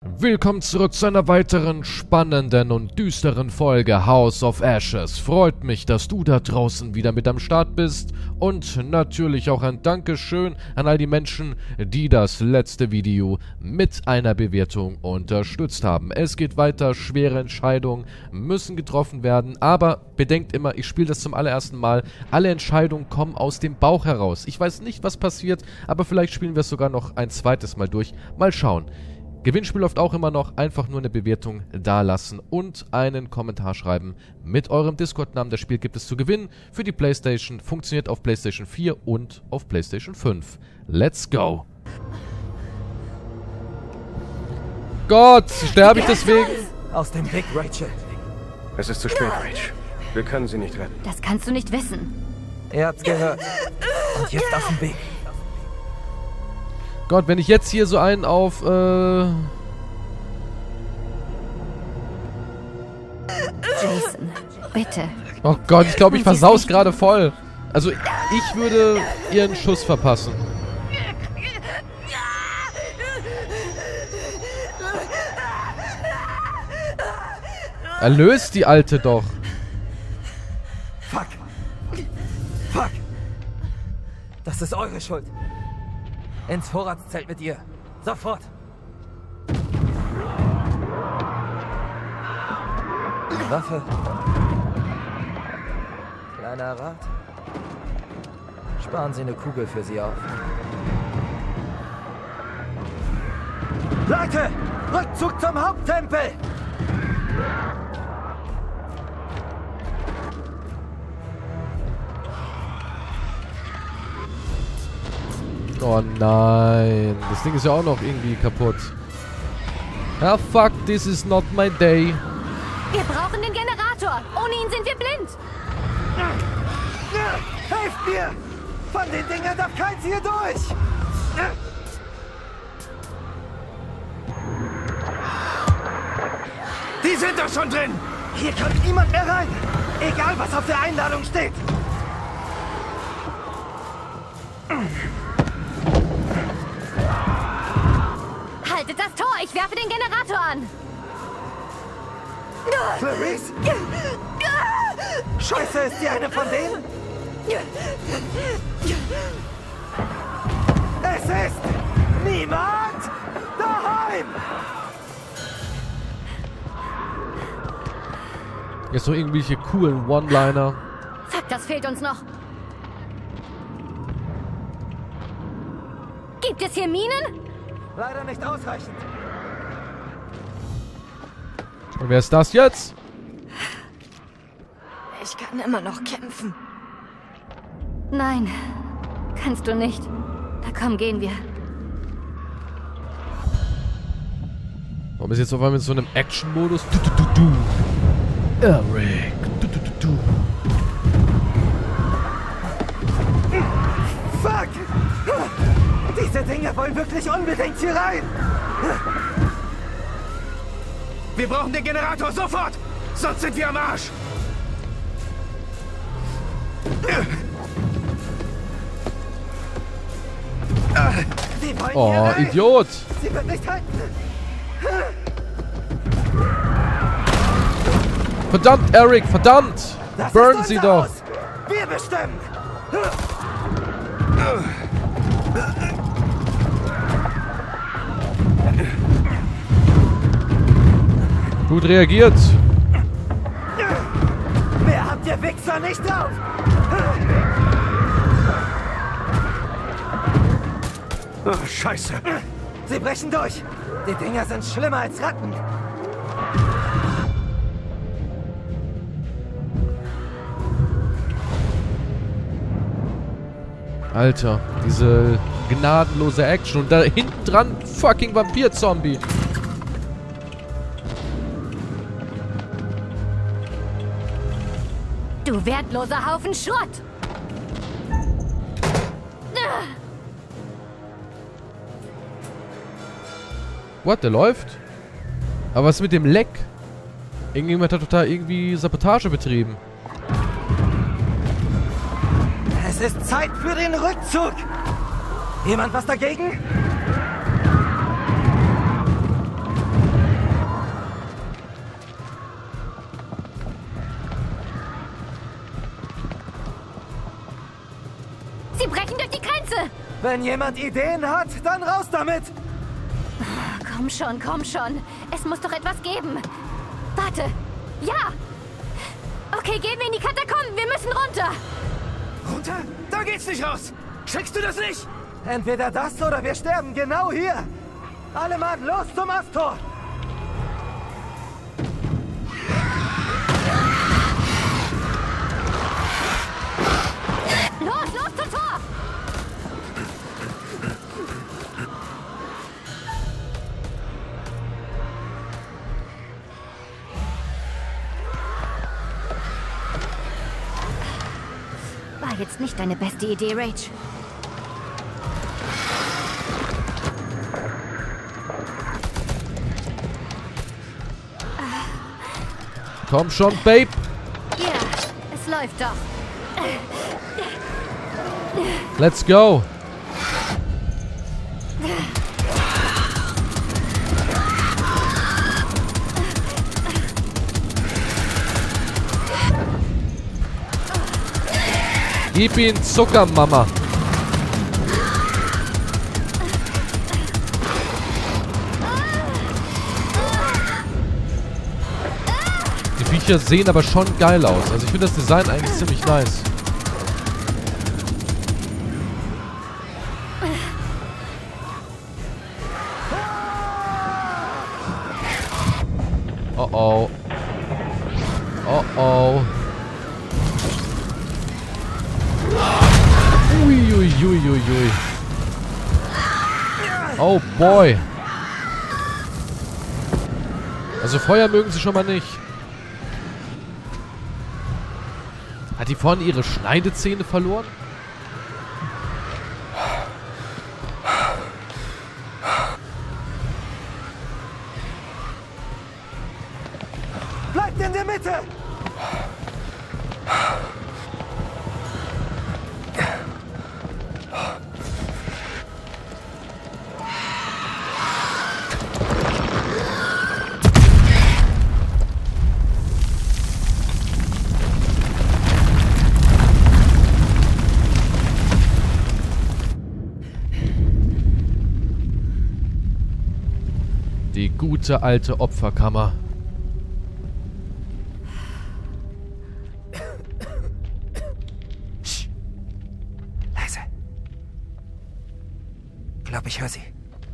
Willkommen zurück zu einer weiteren spannenden und düsteren Folge House of Ashes. Freut mich, dass du da draußen wieder mit am Start bist und natürlich auch ein Dankeschön an all die Menschen, die das letzte Video mit einer Bewertung unterstützt haben. Es geht weiter, schwere Entscheidungen müssen getroffen werden, aber bedenkt immer, ich spiele das zum allerersten Mal. Alle Entscheidungen kommen aus dem Bauch heraus. Ich weiß nicht, was passiert, aber vielleicht spielen wir es sogar noch ein zweites Mal durch. Mal schauen. Gewinnspiel läuft auch immer noch, einfach nur eine Bewertung dalassen und einen Kommentar schreiben mit eurem Discord-Namen. Das Spiel gibt es zu gewinnen für die Playstation, funktioniert auf Playstation 4 und auf Playstation 5. Let's go! Gott, sterbe ich deswegen? Aus dem Weg, Rachel. Es ist zu spät, Rach. Wir können sie nicht retten. Das kannst du nicht wissen. Er hat's gehört. Und jetzt auf dem Weg. Gott, wenn ich jetzt hier so einen auf, Jason, bitte. Oh Gott, ich glaube, ich versaus gerade voll. Also, ich würde ihren Schuss verpassen. Erlöst die Alte doch. Fuck. Fuck. Das ist eure Schuld. Ins Vorratszelt mit ihr. Sofort. Waffe. Kleiner Rat. Sparen Sie eine Kugel für sie auf. Leute! Rückzug zum Haupttempel! Oh nein. Das Ding ist ja auch noch irgendwie kaputt. Ah, fuck, this is not my day. Wir brauchen den Generator. Ohne ihn sind wir blind. Helft mir! Von den Dingern darf keins hier durch! Die sind doch schon drin! Hier kommt niemand mehr rein! Egal, was auf der Einladung steht! Haltet das Tor. Ich werfe den Generator an. Clarice? Scheiße, ist die eine von denen? Es ist niemand daheim! Jetzt noch irgendwelche coolen One-Liner. Fuck, das fehlt uns noch. Gibt es hier Minen? Leider nicht ausreichend. Und wer ist das jetzt? Ich kann immer noch kämpfen. Nein, kannst du nicht. Na komm, gehen wir. Warum ist jetzt auf einmal in so einem Action-Modus? Eric. Fuck! Diese Dinger wollen wirklich unbedingt hier rein! Wir brauchen den Generator sofort! Sonst sind wir am Arsch! Sie wollen hier Oh, rein! Idiot! Sie wird nicht halten! Verdammt, Eric, verdammt! Das Burn ist sie unser doch! Haus. Wir bestimmen! Gut reagiert. Mehr habt ihr Wichser nicht drauf! Oh, Scheiße! Sie brechen durch! Die Dinger sind schlimmer als Ratten! Alter, diese gnadenlose Action. Und da hinten dran fucking Vampir-Zombie. Du wertloser Haufen Schrott. What, der läuft? Aber was ist mit dem Leck? Irgendjemand hat total irgendwie Sabotage betrieben. Es ist Zeit für den Rückzug! Jemand was dagegen? Wenn jemand Ideen hat, dann raus damit! Komm schon, komm schon. Es muss doch etwas geben. Warte. Ja! Okay, gehen wir in die Katakomben. Wir müssen runter. Runter? Da geht's nicht raus! Checkst du das nicht? Entweder das oder wir sterben genau hier! Alle Mann, los zum Asttor! Los, los zum Tor! War jetzt nicht deine beste Idee, Rach. Komm schon, Babe. Ja, es läuft doch. Let's go. Gib ihn Zucker, Mama. Die Viecher sehen aber schon geil aus. Also ich finde das Design eigentlich ziemlich nice. Oh oh. Oh oh. Uiuiuiui. Oh boy. Also Feuer mögen sie schon mal nicht. Hat die vorhin ihre Schneidezähne verloren? Bleibt in der Mitte! Die gute alte Opferkammer. Leise. Glaub, ich höre sie.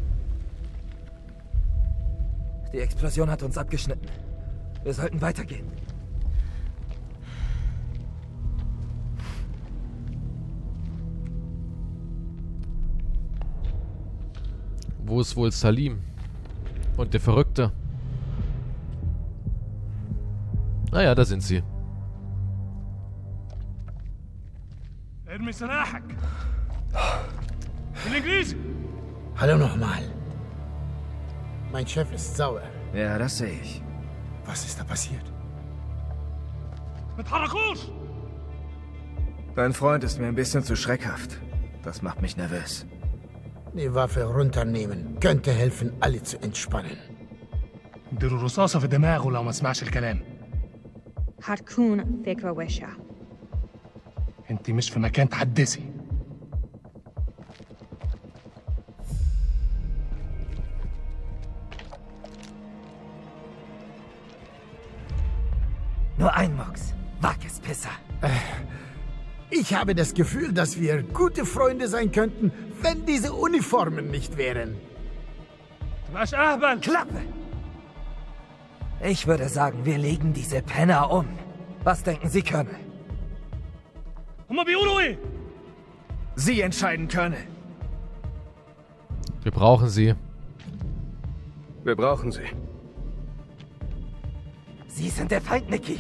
Die Explosion hat uns abgeschnitten. Wir sollten weitergehen. Wo ist wohl Salim? Und der Verrückte? Naja, da sind sie. Hallo nochmal. Mein Chef ist sauer. Ja, das sehe ich. Was ist da passiert? Dein Freund ist mir ein bisschen zu schreckhaft. Das macht mich nervös. Die Waffe runternehmen. Könnte helfen, alle zu entspannen. اديله الرصاصة في دماغه لو ما سمعش الكلام. هتكون فكرة وحشة. انت مش في مكان تحدثي. Nur ein Mucks. Wag es, Pisser. Ich habe das Gefühl, dass wir gute Freunde sein könnten, wenn diese Uniformen nicht wären. تبقاش أهبل. Klappe! Ich würde sagen, wir legen diese Penner um. Was denken Sie, Colonel? هما بيقولوا إيه؟ Sie entscheiden, Colonel. Wir brauchen sie. Wir brauchen sie. Sie sind der Feind, Nicky.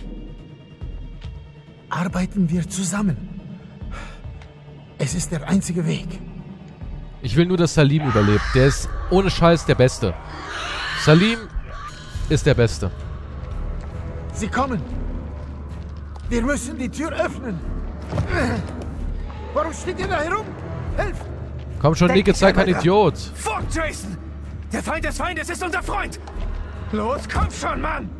Arbeiten wir zusammen. Es ist der einzige Weg. Ich will nur, dass Salim überlebt. Der ist ohne Scheiß der Beste. Salim ist der Beste. Sie kommen. Wir müssen die Tür öffnen. Warum steht ihr da herum? Helft! Komm schon, Nick, sei kein Idiot. Fuck, Jason! Der Feind des Feindes ist unser Freund! Los, komm schon, Mann!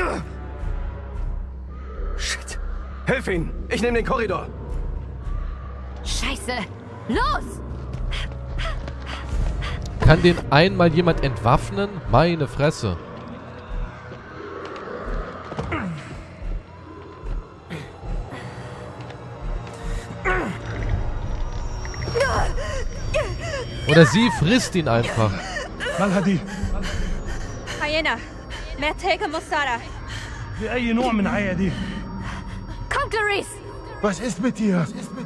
Shit. Hilf ihnen! Ich nehme den Korridor! Scheiße! Los! Kann den einmal jemand entwaffnen? Meine Fresse. Oder sie frisst ihn einfach. مالها دي؟ حينا محتاجة مساعدة. دي أي نوع من عيا دي؟ Komm, Clarice! Was ist mit dir?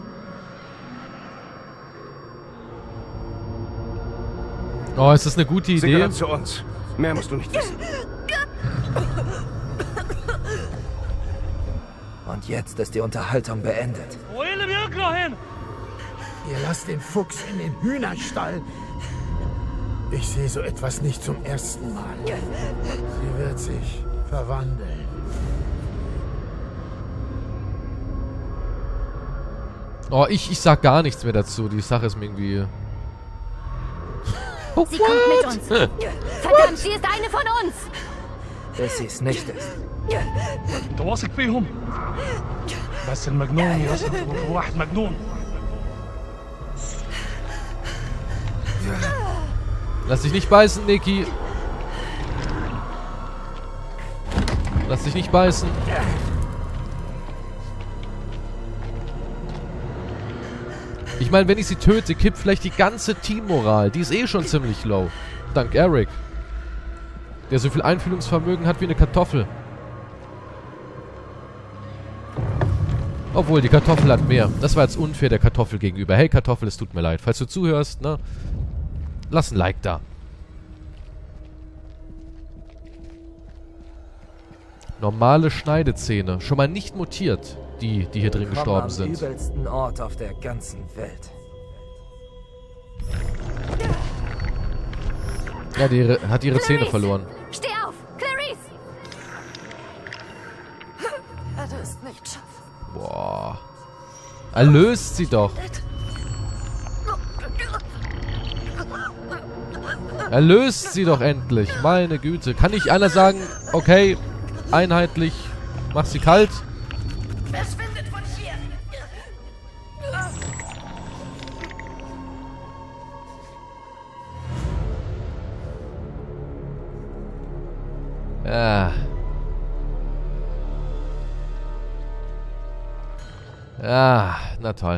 Oh, ist das eine gute Sie Idee? gehört zu uns. Mehr musst du nicht wissen. Und jetzt ist die Unterhaltung beendet. وإيه اللي بيجرى هنا؟ Ihr lasst den Fuchs in den Hühnerstall. Ich sehe so etwas nicht zum ersten Mal. Sie wird sich verwandeln. Oh, ich sag gar nichts mehr dazu. Die Sache ist mir irgendwie... Oh, Sie kommt mit uns. Verdammt, sie ist eine von uns. Bis sie es nicht ist. أنت واثق فيهم؟ بس المجنون يثق في واحد مجنون. Lass dich nicht beißen, Niki. Lass dich nicht beißen. Ich meine, wenn ich sie töte, kippt vielleicht die ganze Teammoral. Die ist eh schon ziemlich low. Dank Eric. Der so viel Einfühlungsvermögen hat wie eine Kartoffel. Obwohl, die Kartoffel hat mehr. Das war jetzt unfair der Kartoffel gegenüber. Hey Kartoffel, es tut mir leid. Falls du zuhörst, ne? Lass ein Like da. Normale Schneidezähne. Schon mal nicht mutiert, die hier drin gestorben sind. Am übelsten Ort auf der ganzen Welt. Ja, die hat ihre Zähne verloren. Steh auf! Clarice! Du ist nicht scharf. Boah. Erlöst sie doch. Erlöst sie doch endlich. Meine Güte. Kann nicht einer sagen, okay, einheitlich, mach sie kalt? Verschwindet von hier! Ja. Ja, na toll.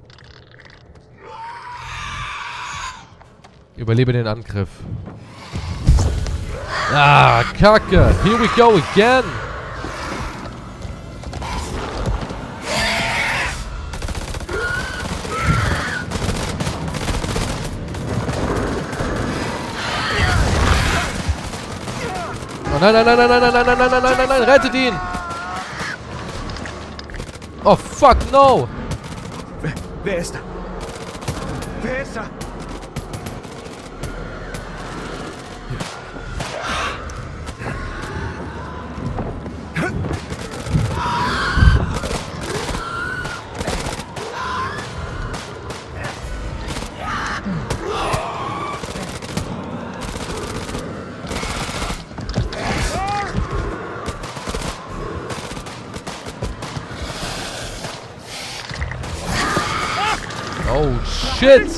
Überlebe den Angriff. Ah, Kacke. Here we go again. Oh nein, nein, nein, nein, nein, nein, nein, nein, nein, nein, nein, nein, rettet ihn! Oh fuck, no! Wer ist da? Wer ist da? Oh shit!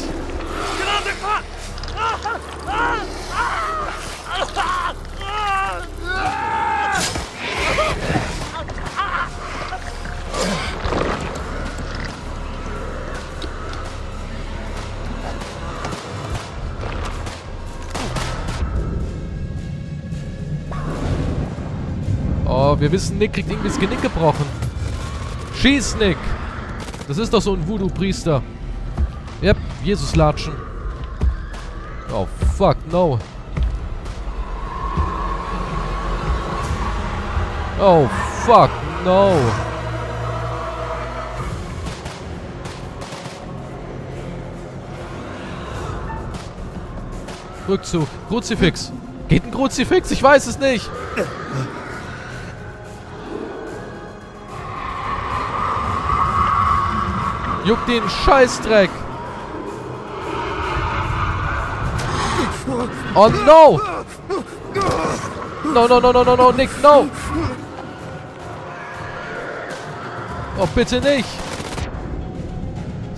Oh, wir wissen, Nick kriegt irgendwie das Genick gebrochen. Schieß, Nick! Das ist doch so ein Voodoo-Priester. Yep, Jesus latschen. Oh, fuck, no. Oh, fuck, no. Rückzug. Kruzifix. Geht ein Kruzifix? Ich weiß es nicht. Juckt den Scheißdreck. Oh no! No, no, no, no, no, no, Nick, no! Oh, bitte nicht!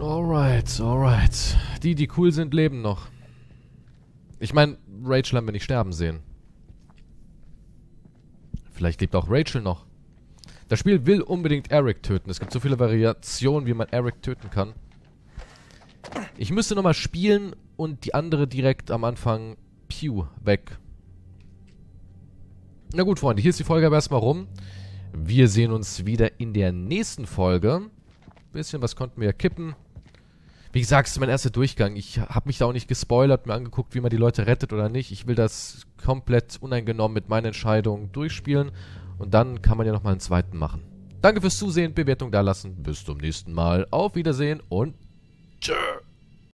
Alright. Die cool sind, leben noch. Ich meine, Rachel haben wir nicht sterben sehen. Vielleicht lebt auch Rachel noch. Das Spiel will unbedingt Eric töten. Es gibt so viele Variationen, wie man Eric töten kann. Ich müsste nochmal spielen und die andere direkt am Anfang, piu, weg. Na gut, Freunde, hier ist die Folge aber erstmal rum. Wir sehen uns wieder in der nächsten Folge. Bisschen was konnten wir ja kippen. Wie gesagt, es ist mein erster Durchgang. Ich habe mich da auch nicht gespoilert, mir angeguckt, wie man die Leute rettet oder nicht. Ich will das komplett uneingenommen mit meinen Entscheidungen durchspielen. Und dann kann man ja nochmal einen zweiten machen. Danke fürs Zusehen, Bewertung dalassen. Bis zum nächsten Mal. Auf Wiedersehen und tschö.